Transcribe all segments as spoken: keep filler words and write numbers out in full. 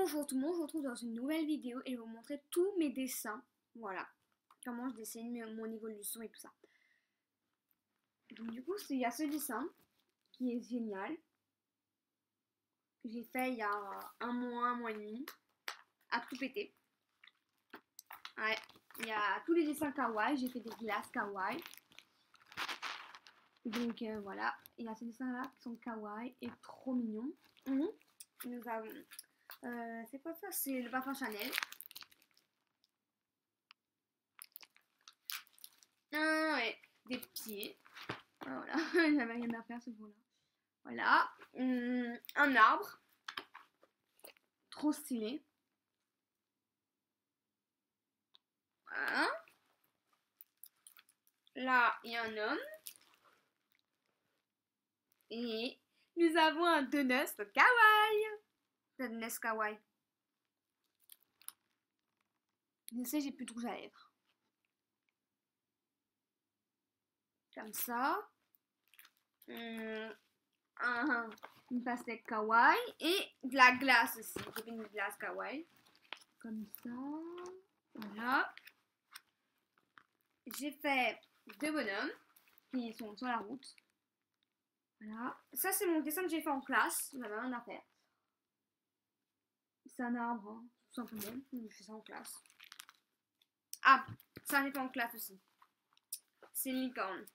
Bonjour tout le monde, je vous retrouve dans une nouvelle vidéo et je vais vous montrer tous mes dessins. Voilà, comment je dessine mon évolution et tout ça. Donc du coup, il y a ce dessin qui est génial. J'ai fait il y a un mois, un mois et demi, à tout péter. Ouais, il y a tous les dessins kawaii, j'ai fait des glaces kawaii. Donc euh, voilà, il y a ces dessins-là qui sont kawaii et trop mignons. Mmh. Nous avons, euh, c'est quoi ça? C'est le parfum Chanel. Ah ouais, des pieds. Ah, voilà, j'avais rien à faire ce jour-là. Voilà, hum, un arbre. Trop stylé. Voilà. Là, il y a un homme. Et nous avons un donut kawaii. Donut kawaii. Je sais, j'ai plus de rouge à lèvres. Comme ça. Hum, un, une pastèque kawaii. Et de la glace aussi. J'ai fait une glace kawaii. Comme ça. Voilà. J'ai fait deux bonhommes qui sont sur la route. Voilà. Ça, c'est mon dessin que j'ai fait en classe. J'avais rien à faire. C'est un arbre, hein, tout simplement. J'ai fait ça en classe. Ah, ça, j'ai fait en classe aussi. C'est une licorne.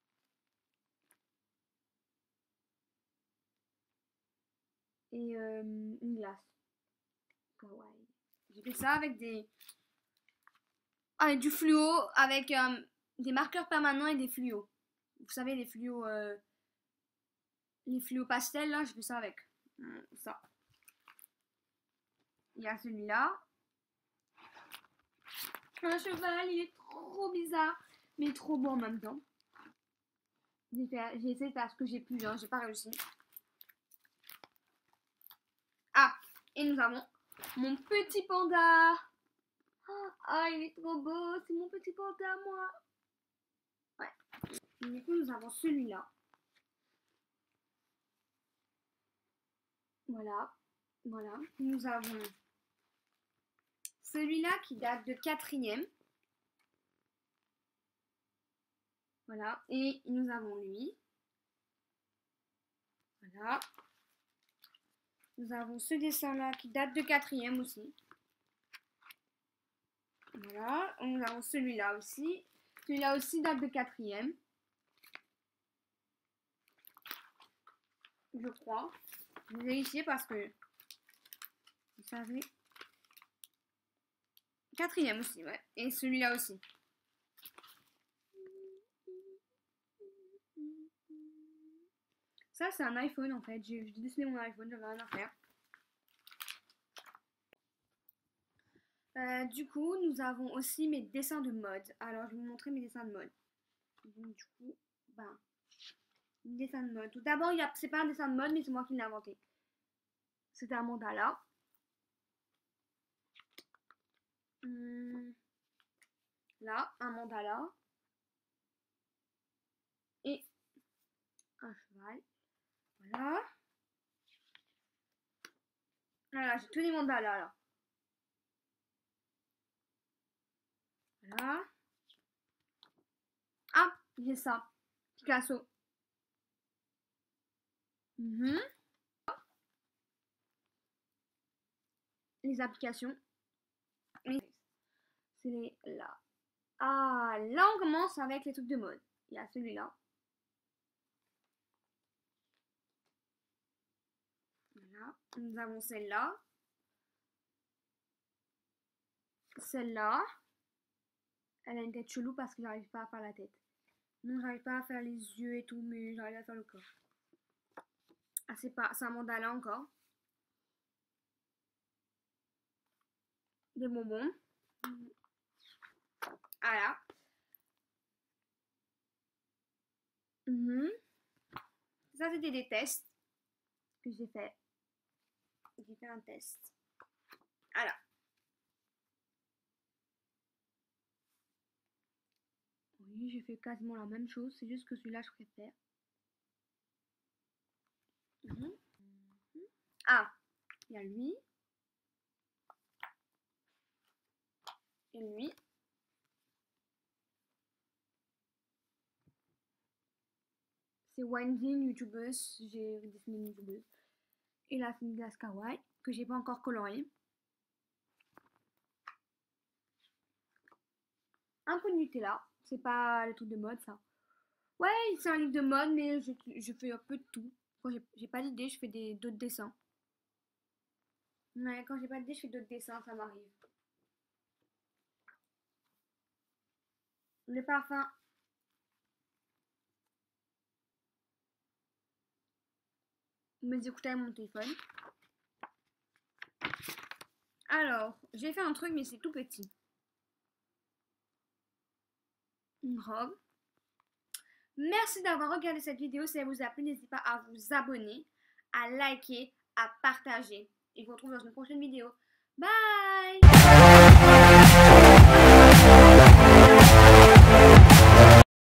Et euh, une glace. Kawaii. J'ai fait ça avec des. Avec du fluo, avec euh, des marqueurs permanents et des fluos. Vous savez, les fluos. Euh, les fluos pastels, là, j'ai fait ça avec. Ça. Il y a celui-là. Un cheval, il est trop bizarre, mais trop beau en même temps. J'ai essayé de faire ce que j'ai pu, hein, j'ai pas réussi. Ah, et nous avons mon petit panda. Ah, il est trop beau, c'est mon petit panda, moi. Ouais. Du coup, nous avons celui-là. Voilà, voilà. Nous avons celui-là qui date de quatrième. Voilà, et nous avons lui. Voilà. Nous avons ce dessin-là qui date de quatrième aussi. Voilà, nous avons celui-là aussi. Celui-là aussi date de quatrième. Je crois. Je vais vérifier parce que vous savez. Quatrième aussi, ouais. Et celui-là aussi. Ça, c'est un iPhone en fait. J'ai dessiné mon iPhone, j'avais rien à faire. Euh, du coup, nous avons aussi mes dessins de mode. Alors, je vais vous montrer mes dessins de mode. Donc, du coup, ben, dessin de mode. Tout d'abord, c'est pas un dessin de mode, mais c'est moi qui l'ai inventé. C'était un mandala. Hum, là, un mandala. Et un cheval. Voilà. Voilà, j'ai tous les mandalas là. Voilà. Ah, j'ai ça. Picasso. Mmh. Les applications. C'est les là. Ah, là on commence avec les trucs de mode. Il y a celui-là. Voilà. Nous avons celle-là. Celle-là. Elle a une tête chelou parce que j'arrive pas à faire la tête. Non, j'arrive pas à faire les yeux et tout, mais j'arrive à faire le corps. Ah, c'est pas, c'est un mandala encore. Des bonbons. Voilà. Mmh. Ça, c'était des tests que j'ai fait. J'ai fait un test. Voilà. Oui, j'ai fait quasiment la même chose. C'est juste que celui-là, je préfère. Mmh. Ah, il y a lui. Et lui. C'est Wendy, une youtubeuse. J'ai dessiné une youtubeuse. Et là, c'est une glace kawaii que j'ai pas encore colorée. Un peu de Nutella. C'est pas le truc de mode, ça. Ouais, c'est un livre de mode, mais je, je fais un peu de tout. Quand j'ai pas d'idée, je fais des d'autres dessins. Ouais, quand j'ai pas d'idée, je fais d'autres dessins, ça m'arrive. Le parfum. Mes écouteurs et mon téléphone. Alors, j'ai fait un truc, mais c'est tout petit. Une robe. Merci d'avoir regardé cette vidéo. Si elle vous a plu, n'hésitez pas à vous abonner, à liker, à partager. Et je vous retrouve dans une prochaine vidéo. Bye!